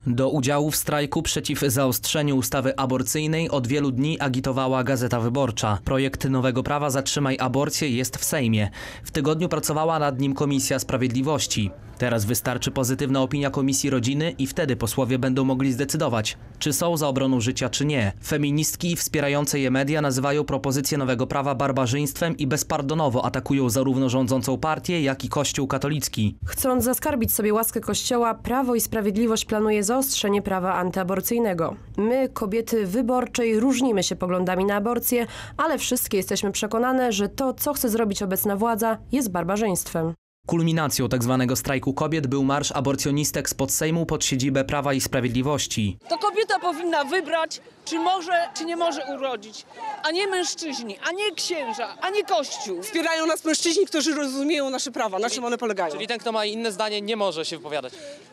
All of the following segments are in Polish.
Do udziału w strajku przeciw zaostrzeniu ustawy aborcyjnej od wielu dni agitowała Gazeta Wyborcza. Projekt nowego prawa Zatrzymaj aborcję jest w Sejmie. W tygodniu pracowała nad nim Komisja Sprawiedliwości. Teraz wystarczy pozytywna opinia Komisji Rodziny i wtedy posłowie będą mogli zdecydować, czy są za obroną życia, czy nie. Feministki i wspierające je media nazywają propozycję nowego prawa barbarzyństwem i bezpardonowo atakują zarówno rządzącą partię, jak i Kościół katolicki. Chcąc zaskarbić sobie łaskę Kościoła, Prawo i Sprawiedliwość planuje zaostrzenie prawa antyaborcyjnego. My, kobiety wyborczej, różnimy się poglądami na aborcję, ale wszystkie jesteśmy przekonane, że to, co chce zrobić obecna władza, jest barbarzyństwem. Kulminacją tzw. strajku kobiet był marsz aborcjonistek spod Sejmu pod siedzibę Prawa i Sprawiedliwości. To kobieta powinna wybrać, czy może, czy nie może urodzić, a nie mężczyźni, a nie księża, a nie Kościół. Wspierają nas mężczyźni, którzy rozumieją nasze prawa, na czym one polegają. Czyli ten, kto ma inne zdanie, nie może się wypowiadać.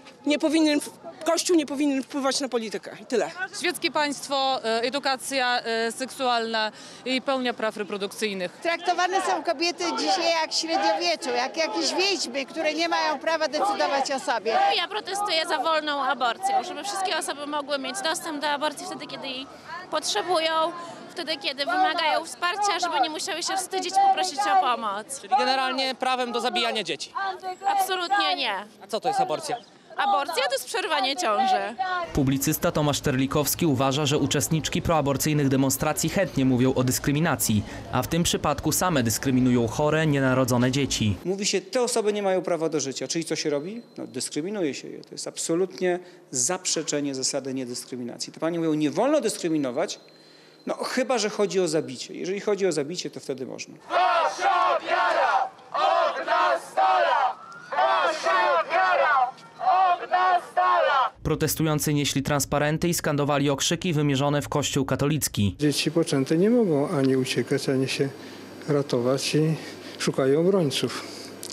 Kościół nie powinien wpływać na politykę i tyle. Świeckie państwo, edukacja seksualna i pełnia praw reprodukcyjnych. Traktowane są kobiety dzisiaj jak w średniowieczu, jak jakieś wiedźmy, które nie mają prawa decydować o sobie. Ja protestuję za wolną aborcją, żeby wszystkie osoby mogły mieć dostęp do aborcji wtedy, kiedy jej potrzebują, wtedy, kiedy wymagają wsparcia, żeby nie musiały się wstydzić poprosić o pomoc. Czyli generalnie prawem do zabijania dzieci. Absolutnie nie. A co to jest aborcja? Aborcja to jest przerwanie ciąży. Publicysta Tomasz Terlikowski uważa, że uczestniczki proaborcyjnych demonstracji chętnie mówią o dyskryminacji, a w tym przypadku same dyskryminują chore, nienarodzone dzieci. Mówi się, te osoby nie mają prawa do życia. Czyli co się robi? No, dyskryminuje się je. To jest absolutnie zaprzeczenie zasady niedyskryminacji. To pani mówią, nie wolno dyskryminować, no chyba że chodzi o zabicie. Jeżeli chodzi o zabicie, to wtedy można. Wasza wiara od nas stara! Wasza wiara od nas stara! Protestujący nieśli transparenty i skandowali okrzyki wymierzone w Kościół katolicki. Dzieci poczęte nie mogą ani uciekać, ani się ratować i szukają obrońców.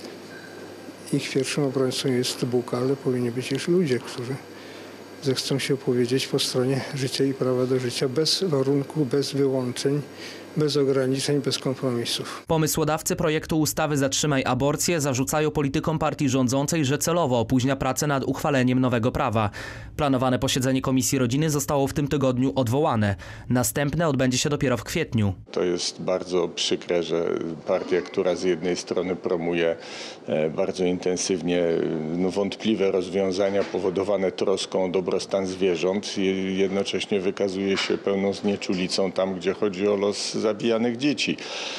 Ich pierwszym obrońcą jest Bóg, ale powinni być już ludzie, którzy zechcą się opowiedzieć po stronie życia i prawa do życia bez warunków, bez wyłączeń, bez ograniczeń, bez kompromisów. Pomysłodawcy projektu ustawy Zatrzymaj aborcję zarzucają politykom partii rządzącej, że celowo opóźnia pracę nad uchwaleniem nowego prawa. Planowane posiedzenie Komisji Rodziny zostało w tym tygodniu odwołane. Następne odbędzie się dopiero w kwietniu. To jest bardzo przykre, że partia, która z jednej strony promuje bardzo intensywnie wątpliwe rozwiązania powodowane troską o dobrostan zwierząt, jednocześnie wykazuje się pełną znieczulicą tam, gdzie chodzi o los zabijanych dzieci.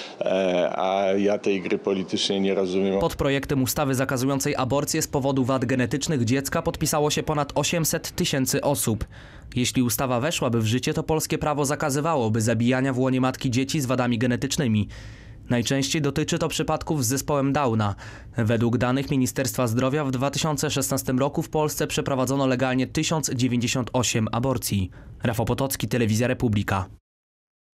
A ja tej gry politycznej nie rozumiem. Pod projektem ustawy zakazującej aborcję z powodu wad genetycznych dziecka podpisało się ponad 800 000 osób. Jeśli ustawa weszłaby w życie, to polskie prawo zakazywałoby zabijania w łonie matki dzieci z wadami genetycznymi. Najczęściej dotyczy to przypadków z zespołem Downa. Według danych Ministerstwa Zdrowia w 2016 roku w Polsce przeprowadzono legalnie 1098 aborcji. Rafał Potocki, Telewizja Republika.